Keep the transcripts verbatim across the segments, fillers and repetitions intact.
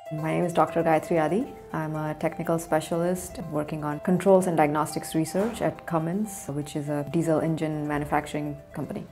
My name is Doctor Gayatri Adi. I'm a technical specialist working on controls and diagnostics research at Cummins, which is a diesel engine manufacturing company.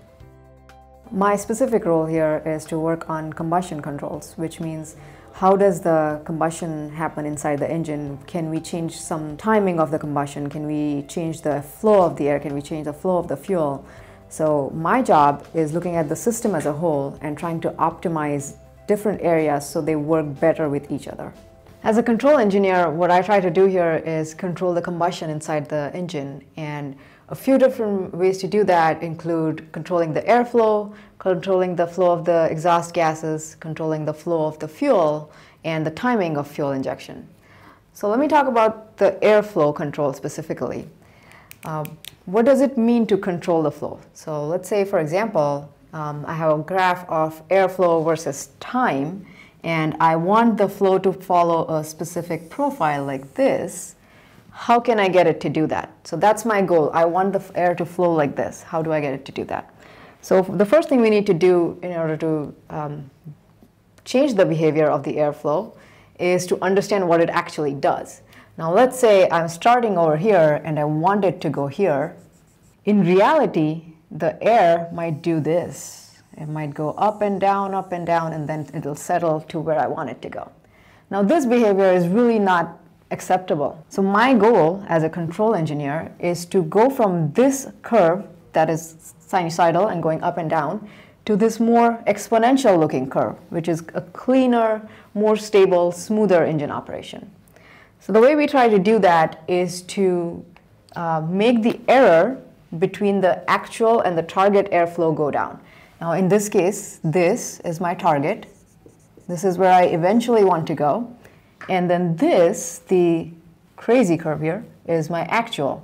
My specific role here is to work on combustion controls, which means how does the combustion happen inside the engine? Can we change some timing of the combustion? Can we change the flow of the air? Can we change the flow of the fuel? So my job is looking at the system as a whole and trying to optimize different areas so they work better with each other. As a control engineer, what I try to do here is control the combustion inside the engine, and a few different ways to do that include controlling the airflow, controlling the flow of the exhaust gases, controlling the flow of the fuel, and the timing of fuel injection. So let me talk about the airflow control specifically. Uh, what does it mean to control the flow? So let's say, for example, Um, I have a graph of airflow versus time, and I want the flow to follow a specific profile like this. How can I get it to do that? So that's my goal. I want the air to flow like this. How do I get it to do that? So the first thing we need to do in order to um, change the behavior of the airflow is to understand what it actually does. Now let's say I'm starting over here and I want it to go here. In reality, the air might do this. It might go up and down, up and down, and then it'll settle to where I want it to go. Now this behavior is really not acceptable. So my goal as a control engineer is to go from this curve that is sinusoidal and going up and down to this more exponential looking curve, which is a cleaner, more stable, smoother engine operation. So the way we try to do that is to uh, make the error between the actual and the target airflow go down. Now in this case, this is my target. This is where I eventually want to go. And then this, the crazy curve here, is my actual.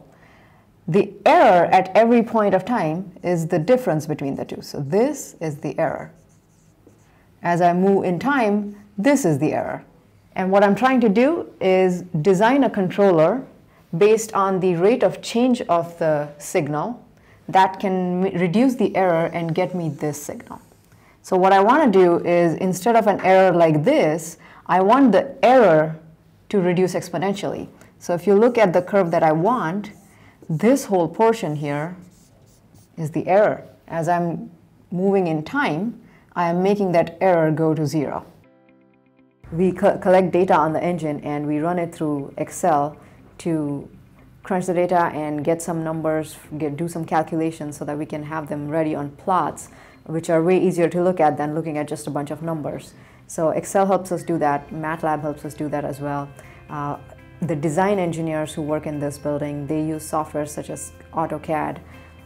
The error at every point of time is the difference between the two. So this is the error. As I move in time, this is the error. And what I'm trying to do is design a controller based on the rate of change of the signal that can reduce the error and get me this signal. So what I want to do is, instead of an error like this, I want the error to reduce exponentially. So if you look at the curve that I want, this whole portion here is the error. As I'm moving in time, I am making that error go to zero. We co collect data on the engine and we run it through Excel to crunch the data and get some numbers, get, do some calculations so that we can have them ready on plots, which are way easier to look at than looking at just a bunch of numbers. So Excel helps us do that. MATLAB helps us do that as well. Uh, the design engineers who work in this building, they use software such as AutoCAD,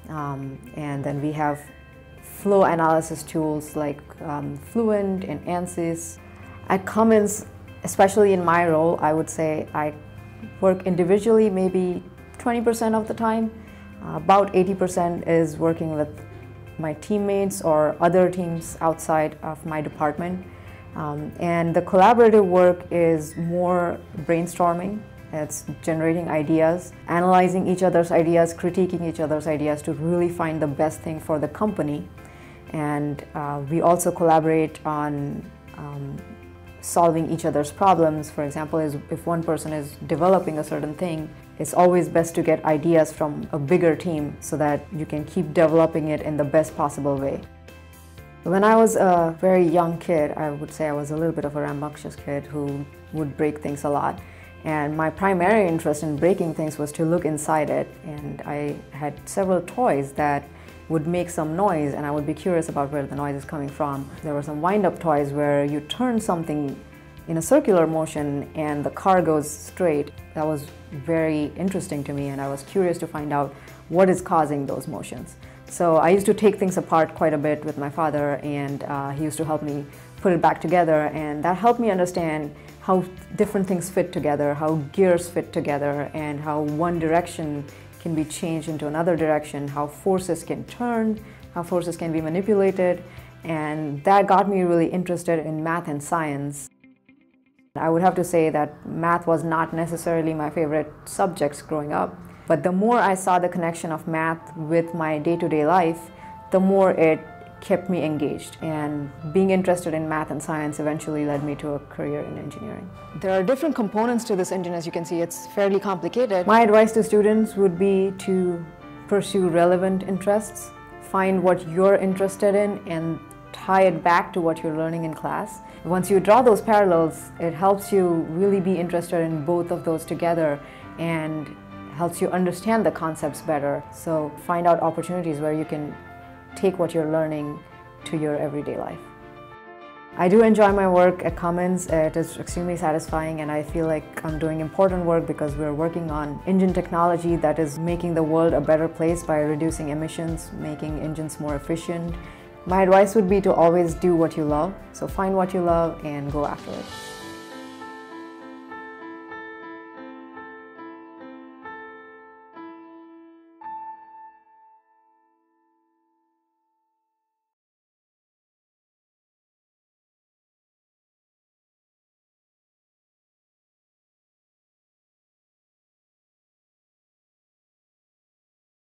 um, and then we have flow analysis tools like um, Fluent and ANSYS. At Cummins, especially in my role, I would say I work individually maybe twenty percent of the time. Uh, about eighty percent is working with my teammates or other teams outside of my department. Um, and the collaborative work is more brainstorming. It's generating ideas, analyzing each other's ideas, critiquing each other's ideas to really find the best thing for the company. And uh, we also collaborate on um, solving each other's problems. For example, is if one person is developing a certain thing, it's always best to get ideas from a bigger team so that you can keep developing it in the best possible way. When I was a very young kid, I would say I was a little bit of a rambunctious kid who would break things a lot. And my primary interest in breaking things was to look inside it. And I had several toys that would make some noise, and I would be curious about where the noise is coming from. There were some wind-up toys where you turn something in a circular motion and the car goes straight. That was very interesting to me, and I was curious to find out what is causing those motions. So I used to take things apart quite a bit with my father, and uh, he used to help me put it back together, and that helped me understand how different things fit together, how gears fit together, and how one direction can be changed into another direction, how forces can turn, how forces can be manipulated, and that got me really interested in math and science. I would have to say that math was not necessarily my favorite subjects growing up, but the more I saw the connection of math with my day-to-day life, the more it kept me engaged, and being interested in math and science eventually led me to a career in engineering. There are different components to this engine. As you can see, it's fairly complicated. My advice to students would be to pursue relevant interests, find what you're interested in and tie it back to what you're learning in class. Once you draw those parallels, it helps you really be interested in both of those together and helps you understand the concepts better. So find out opportunities where you can take what you're learning to your everyday life. I do enjoy my work at Cummins. It is extremely satisfying, and I feel like I'm doing important work because we're working on engine technology that is making the world a better place by reducing emissions, making engines more efficient. My advice would be to always do what you love. So find what you love and go after it.